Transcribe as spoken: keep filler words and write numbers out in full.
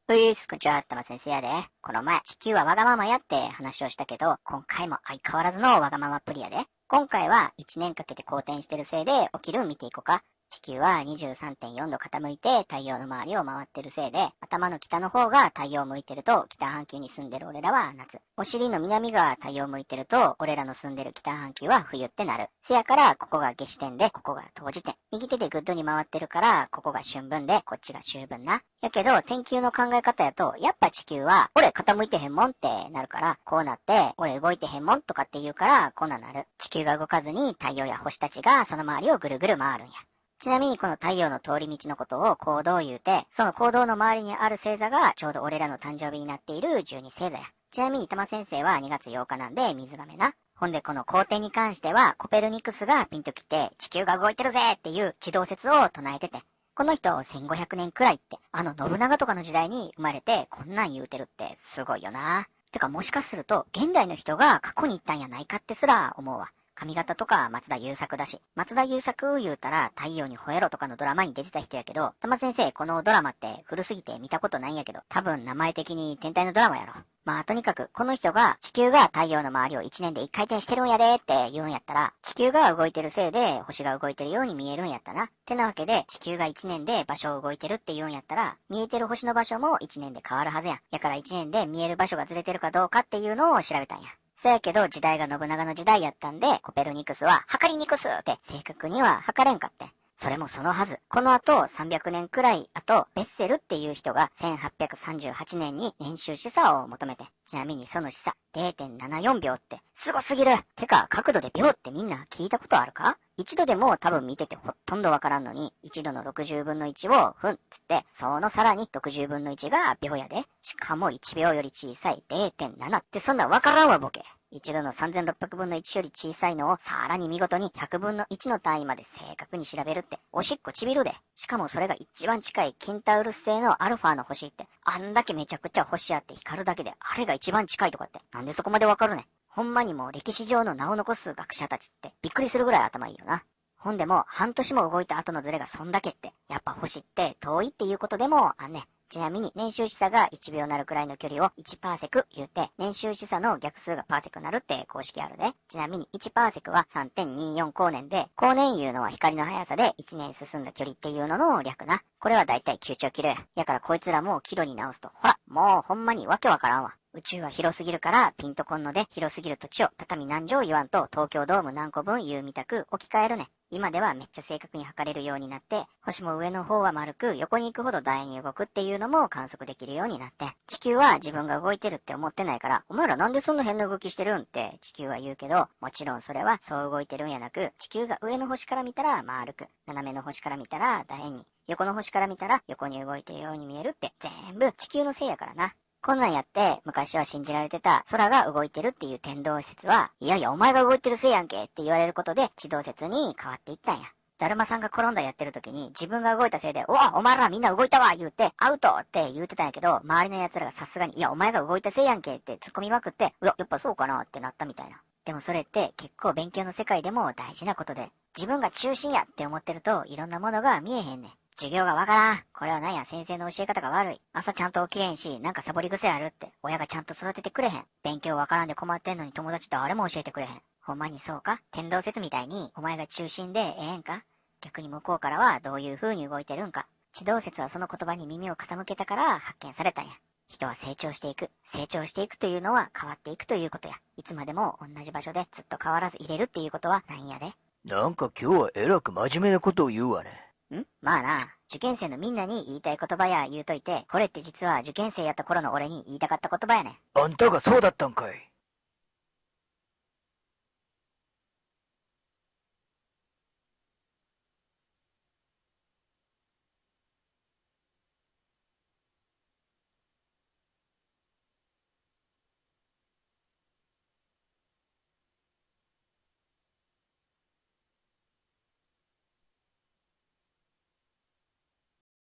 ういーす、こんにちは、たま先生やで。この前、地球はわがままやって話をしたけど、今回も相変わらずのわがままっぷりやで。今回はいちねんかけて公転してるせいで起きる見ていこうか。地球は にじゅうさんてんよん 度傾いて太陽の周りを回ってるせいで、頭の北の方が太陽を向いてると北半球に住んでる俺らは夏。お尻の南が太陽を向いてると俺らの住んでる北半球は冬ってなる。せやからここが夏至点でここが冬至点。右手でグッドに回ってるからここが春分でこっちが秋分な。やけど天球の考え方やとやっぱ地球は俺傾いてへんもんってなるからこうなって俺動いてへんもんとかって言うからこうななる。地球が動かずに太陽や星たちがその周りをぐるぐる回るんや。ちなみにこの太陽の通り道のことを行動言うて、その行動の周りにある星座がちょうど俺らの誕生日になっているじゅうに星座や。ちなみに玉先生はにがつようかなんで水亀な。ほんでこの公転に関してはコペルニクスがピンときて地球が動いてるぜっていう地動説を唱えてて。この人せんごひゃくねんくらいってあの信長とかの時代に生まれてこんなん言うてるってすごいよな。てかもしかすると現代の人が過去に行ったんやないかってすら思うわ。髪型とか松田優作だし。松田優作言うたら太陽に吠えろとかのドラマに出てた人やけど、玉先生このドラマって古すぎて見たことないんやけど、多分名前的に天体のドラマやろ。まあとにかくこの人が地球が太陽の周りをいちねんでいっかい転してるんやでって言うんやったら、地球が動いてるせいで星が動いてるように見えるんやったな。ってなわけで地球がいちねんで場所を動いてるって言うんやったら、見えてる星の場所もいちねんで変わるはずやん。やからいちねんで見える場所がずれてるかどうかっていうのを調べたんや。そやけど時代が信長の時代やったんで、コペルニクスは測りにくすって正確には測れんかって。それもそのはず。この後さんびゃくねんくらい後、ベッセルっていう人がせんはっぴゃくさんじゅうはちねんに年収示差を求めて。ちなみにその示差 れいてんななよんびょうってすごすぎる。てか角度で秒ってみんな聞いたことあるか？一度でも多分見ててほとんどわからんのに、一度のろくじゅうぶんのいちを分つって、そのさらにろくじゅうぶんのいちが秒やで。しかもいちびょうより小さい れいてんなな ってそんなわからんわボケ。一度のさんぜんろっぴゃくぶんのいちより小さいのをさらに見事にひゃくぶんのいちの単位まで正確に調べるっておしっこちびるで。しかもそれが一番近いキンタウルス星のアルファの星ってあんだけめちゃくちゃ星あって光るだけであれが一番近いとかってなんでそこまでわかるねん。ほんまにもう歴史上の名を残す学者たちってびっくりするぐらい頭いいよな。ほんでも半年も動いた後のズレがそんだけってやっぱ星って遠いっていうことでもあんねん。ちなみに年収時差がいちびょうなるくらいの距離をいちパーセク言うて、年収時差の逆数がパーセクなるって公式あるで。ちなみにいちパーセクは さんてんにじゅうよん 光年で、光年いうのは光の速さでいちねん進んだ距離っていうのの略な。これはだいたいきゅうちょうキロや。やからこいつらもキロに直すと、ほら、もうほんまにわけわからんわ。宇宙は広すぎるからピンとこんので広すぎる土地を畳何畳言わんと東京ドーム何個分言うみたく置き換えるね。今ではめっちゃ正確に測れるようになって、星も上の方は丸く横に行くほど楕円に動くっていうのも観測できるようになって、地球は自分が動いてるって思ってないから、お前らなんでそんな変な動きしてるんって地球は言うけど、もちろんそれはそう動いてるんやなく、地球が上の星から見たら丸く、斜めの星から見たら楕円に、横の星から見たら横に動いてるように見えるって全部地球のせいやからな。こんなんやって、昔は信じられてた空が動いてるっていう天動説は、いやいやお前が動いてるせいやんけって言われることで地動説に変わっていったんや。だるまさんが転んだやってる時に自分が動いたせいで、おわお前らみんな動いたわ言うて、アウトって言うてたんやけど、周りの奴らがさすがに、いやお前が動いたせいやんけって突っ込みまくって、うわ、やっぱそうかなってなったみたいな。でもそれって結構勉強の世界でも大事なことで、自分が中心やって思ってるといろんなものが見えへんねん。授業がわからん。これはなんや先生の教え方が悪い。朝ちゃんと起きれんし、なんかサボり癖あるって。親がちゃんと育ててくれへん。勉強わからんで困ってんのに友達誰も教えてくれへん。ほんまにそうか？天動説みたいにお前が中心でええんか？逆に向こうからはどういう風に動いてるんか。地動説はその言葉に耳を傾けたから発見されたんや。人は成長していく。成長していくというのは変わっていくということや。いつまでも同じ場所でずっと変わらず入れるっていうことはないんやで。 なんか今日はえらく真面目なことを言うわね。 んまあな、受験生のみんなに言いたい言葉や言うといて、これって実は受験生やった頃の俺に言いたかった言葉やねん。 あんたがそうだったんかい。